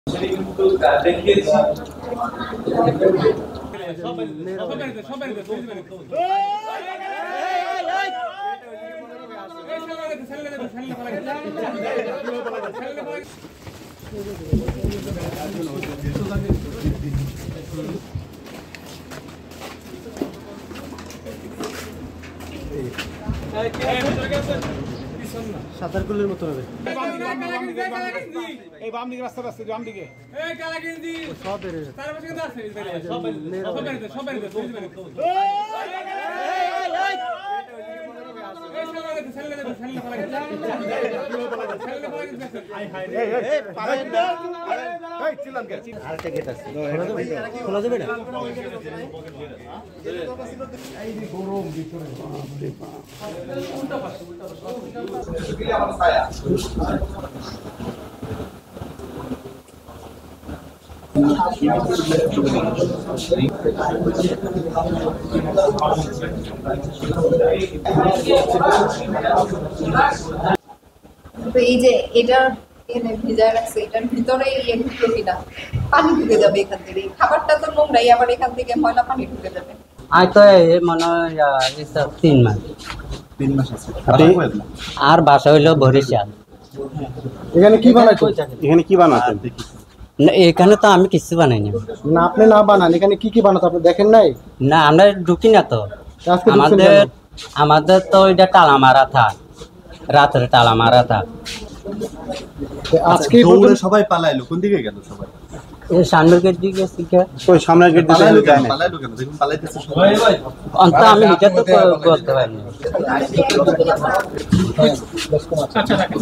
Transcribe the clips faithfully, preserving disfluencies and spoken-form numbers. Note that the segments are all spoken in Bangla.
সাতার কুলের মতো হবে। এই বাম দিকে রাস্তা রাস্তা বাম দিকে এই কালা গেঞ্জি সব বের হয়ে তার পাশে কিন্তু আছে সব বের সব বের সব বের এই সামনে দেখো সামনে দেখো সামনে ফলা গেছে সামনে ফলা গেছে আই হাই এই এই পারে এই চিলান কে আরেকটা গেট আছে খোলা যাবে না এই যে গরম ভিতরে বাপ রে বাপ উল্টা পাশে উল্টা পাশে গিয়ে আমার ছায়া এই যে এটা এনে ভিজায় রাখছে এটার ভিতরে ইয়ে ঢুকলো কিনা পানি ঢুকে যাবে এখান থেকে খাবারটা তো নোংরাই আবার এখান থেকে ময়লা পানি ঢুকে যাবে আজ তো মনে হয় তিন মাস তিন মাস আছে আর বাসা হইলো বরিশাল। এখানে কি বানাইছো? এখানে কি বানাতেন? না এখানে তো আমি কিছু বানাইনি। না আপনি না বানান, এখানে কি কি বানাতো আপনি দেখেন নাই? না আমরা ঢুকি না তো। আজকে আমাদের আমাদের তো এটা টালা মারা থা, রাতের টালা মারা থা। আজকে সবাই পালাইলো, কোন দিকে গেল সবাই? এই সামনের গেট দিকে গেছে কে? ওই সামনের গেট দিকে যায় না। পালাইলো কেন? দেখুন পালাইতেছে সবাই। অন্ত আমি এটা তো করতে পারিনি। আচ্ছা রাখেন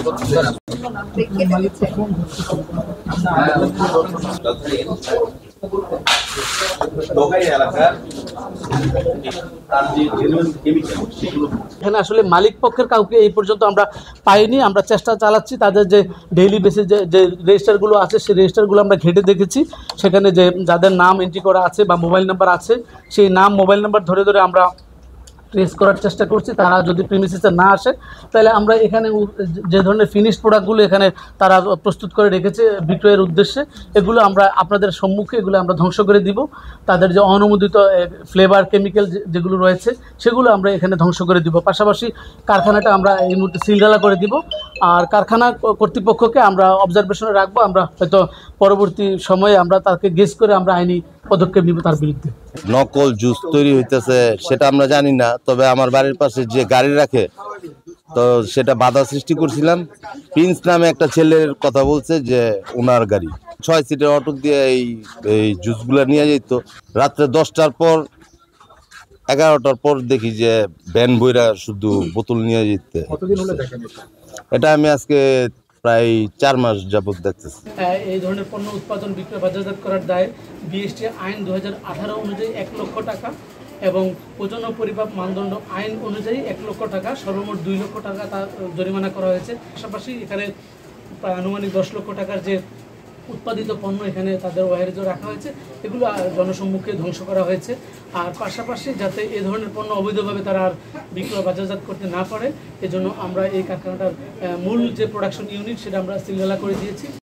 এখানে আসলে মালিক পক্ষের কাউকে এই পর্যন্ত আমরা পাইনি। আমরা চেষ্টা চালাচ্ছি তাদের যে ডেইলি বেসিস যে যে রেজিস্টারগুলো আছে সেই রেজিস্টারগুলো আমরা ঘেঁটে দেখেছি। সেখানে যে যাদের নাম এন্ট্রি করা আছে বা মোবাইল নাম্বার আছে সেই নাম মোবাইল নাম্বার ধরে ধরে আমরা ট্রেস করার চেষ্টা করছি। তারা যদি প্রিমিসিসে না আসে তাহলে আমরা এখানে যে ধরনের ফিনিশড প্রোডাক্টগুলো এখানে তারা প্রস্তুত করে রেখেছে বিক্রয়ের উদ্দেশ্যে এগুলো আমরা আপনাদের সম্মুখে এগুলো আমরা ধ্বংস করে দিব। তাদের যে অনুমোদিত ফ্লেভার কেমিক্যাল যেগুলো রয়েছে সেগুলো আমরা এখানে ধ্বংস করে দিব। পাশাপাশি কারখানাটা আমরা এই মুহূর্তে সিলগালা করে দিব। আর কারখানা কর্তৃপক্ষকে আমরা অবজারভেশনে রাখবো। আমরা হয়তো পরবর্তী সময়ে আমরা তাকে গেস করে আমরা আইনি পদক্ষেপ নিব তার বিরুদ্ধে। নকল জুস তৈরি হইতেছে সেটা আমরা জানি না, তবে আমার বাড়ির পাশে যে গাড়ি রাখে তো সেটা বাধা সৃষ্টি করছিলাম। প্রিন্স নামে একটা ছেলের কথা বলছে যে ওনার গাড়ি ছয় সিটের অটো দিয়ে এই এই জুসগুলো নিয়ে যেত। রাত্রে দশটার পর এগারোটার পর দেখি যে ভ্যান বইরা শুধু বোতল নিয়ে যেতে। এটা আমি আজকে প্রায় চার মাস যাবত দেখতেছি। এই ধরনের পণ্য উৎপাদন বিক্রয় বাজারজাত করার দায়ে বিএসটি আইন দু হাজার আঠারো অনুযায়ী এক লক্ষ টাকা এবং ওজন ও পরিমাপ মানদণ্ড আইন অনুযায়ী এক লক্ষ টাকা সর্বমোট দুই লক্ষ টাকা তা জরিমানা করা হয়েছে। পাশাপাশি এখানে প্রায় আনুমানিক দশ লক্ষ টাকার যে উৎপাদিত পণ্য এখানে তাদের ওয়ারেজও রাখা হয়েছে এগুলো জনসম্মুখে ধ্বংস করা হয়েছে। আর পাশাপাশি যাতে এই ধরনের পণ্য অবৈধভাবে তারা আর বিক্রয় বাজারজাত করতে না পারে এজন্য আমরা এই কারখানাটার মূল যে প্রোডাকশন ইউনিট সেটা আমরা সিলগালা করে দিয়েছি।